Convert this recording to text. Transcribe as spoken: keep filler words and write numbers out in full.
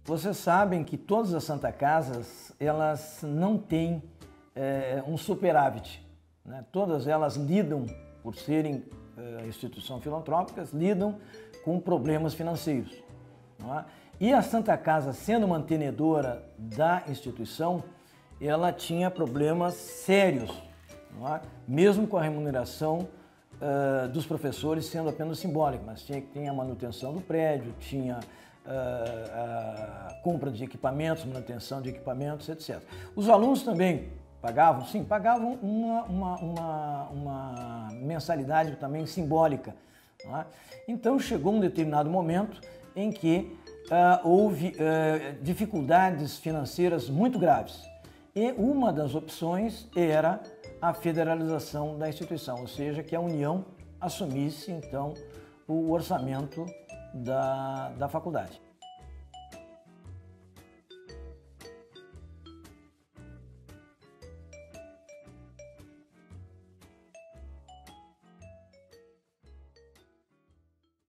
Vocês sabem que todas as Santa Casas, elas não têm é, um superávit, né? Todas elas lidam, por serem é, instituições filantrópicas, lidam com problemas financeiros, não é? E a Santa Casa, sendo mantenedora da instituição, ela tinha problemas sérios, não é? Mesmo com a remuneração uh, dos professores sendo apenas simbólica, mas tinha, tinha a manutenção do prédio, tinha uh, a compra de equipamentos, manutenção de equipamentos, etcétera. Os alunos também pagavam? Sim, pagavam uma, uma, uma, uma mensalidade também simbólica, não é? Então chegou um determinado momento em que uh, houve uh, dificuldades financeiras muito graves. E uma das opções era a federalização da instituição, ou seja, que a União assumisse, então, o orçamento da, da faculdade.